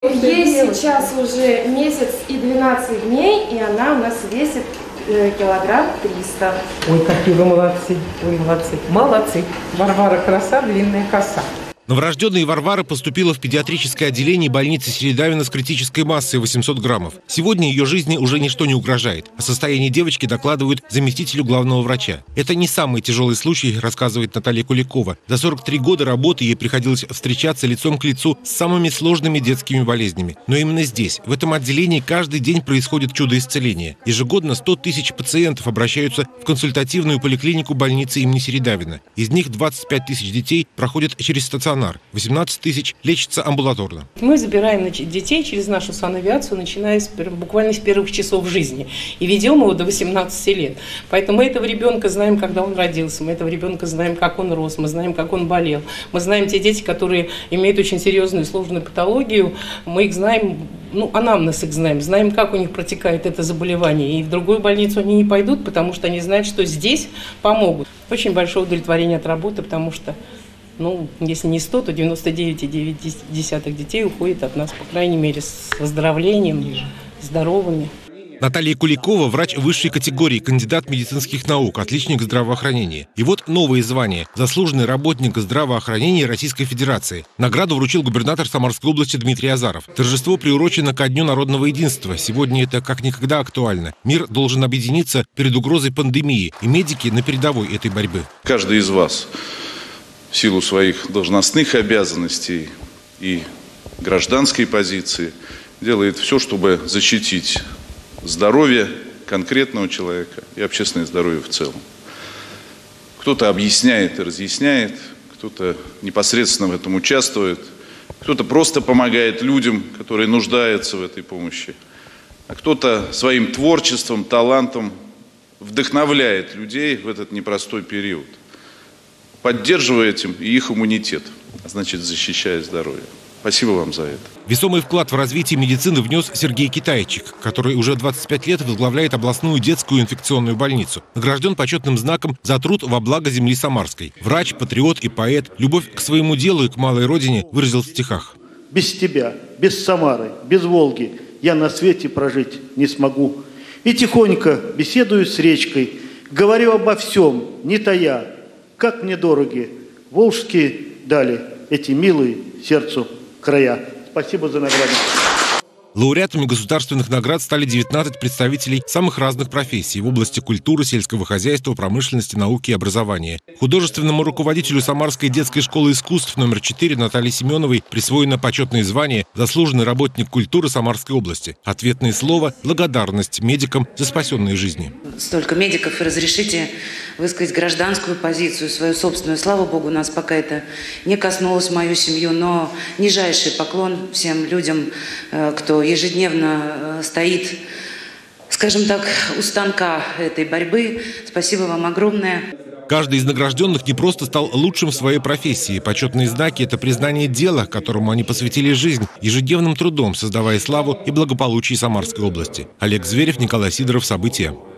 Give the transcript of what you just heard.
Ей сейчас уже месяц и 12 дней, и она у нас весит килограмм 300. Ой, какие вы молодцы, вы молодцы. Молодцы. Варвара краса, длинная коса. Новорожденная Варвара поступила в педиатрическое отделение больницы Селидавина с критической массой 800 граммов. Сегодня ее жизни уже ничто не угрожает. О состоянии девочки докладывают заместителю главного врача. Это не самый тяжелый случай, рассказывает Наталья Куликова. За 43 года работы ей приходилось встречаться лицом к лицу с самыми сложными детскими болезнями. Но именно здесь, в этом отделении, каждый день происходит чудо исцеления. Ежегодно 100 тысяч пациентов обращаются в консультативную поликлинику больницы имени Селидавина. Из них 25 тысяч детей проходят через стационар. 18 тысяч лечатся амбулаторно. Мы забираем детей через нашу санавиацию, начиная буквально с первых часов жизни. И ведем его до 18 лет. Поэтому мы этого ребенка знаем, когда он родился. Мы этого ребенка знаем, как он рос. Мы знаем, как он болел. Мы знаем те дети, которые имеют очень серьезную и сложную патологию. Мы их знаем, анамнез их знаем. Знаем, как у них протекает это заболевание. И в другую больницу они не пойдут, потому что они знают, что здесь помогут. Очень большое удовлетворение от работы, потому что если не 100, то 99,9 детей уходит от нас, по крайней мере, с выздоровлением, здоровыми. Наталья Куликова – врач высшей категории, кандидат медицинских наук, отличник здравоохранения. И вот новые звания – заслуженный работник здравоохранения Российской Федерации. Награду вручил губернатор Самарской области Дмитрий Азаров. Торжество приурочено ко Дню народного единства. Сегодня это как никогда актуально. Мир должен объединиться перед угрозой пандемии, и медики на передовой этой борьбы. Каждый из вас в силу своих должностных обязанностей и гражданской позиции делает все, чтобы защитить здоровье конкретного человека и общественное здоровье в целом. Кто-то объясняет и разъясняет, кто-то непосредственно в этом участвует, кто-то просто помогает людям, которые нуждаются в этой помощи, а кто-то своим творчеством, талантом вдохновляет людей в этот непростой период, поддерживая этим и их иммунитет, а значит, защищая здоровье. Спасибо вам за это. Весомый вклад в развитие медицины внес Сергей Китайчик, который уже 25 лет возглавляет областную детскую инфекционную больницу. Награжден почетным знаком за труд во благо земли Самарской. Врач, патриот и поэт любовь к своему делу и к малой родине выразил в стихах. Без тебя, без Самары, без Волги я на свете прожить не смогу. И тихонько беседую с речкой, говорю обо всем, не тая. Как мне дороги волжские дали эти милые сердцу края. Спасибо за награду. Лауреатами государственных наград стали 19 представителей самых разных профессий в области культуры, сельского хозяйства, промышленности, науки и образования. Художественному руководителю Самарской детской школы искусств номер 4 Наталье Семеновой присвоено почетное звание «Заслуженный работник культуры Самарской области». Ответное слово – благодарность медикам за спасенные жизни. Столько медиков, и разрешите высказать гражданскую позицию, свою собственную. Слава Богу, нас пока это не коснулось, мою семью, но нижайший поклон всем людям, кто ежедневно стоит, скажем так, у станка этой борьбы. Спасибо вам огромное. Каждый из награжденных не просто стал лучшим в своей профессии. Почетные знаки – это признание дела, которому они посвятили жизнь, ежедневным трудом, создавая славу и благополучие Самарской области. Олег Зверев, Николай Сидоров. События.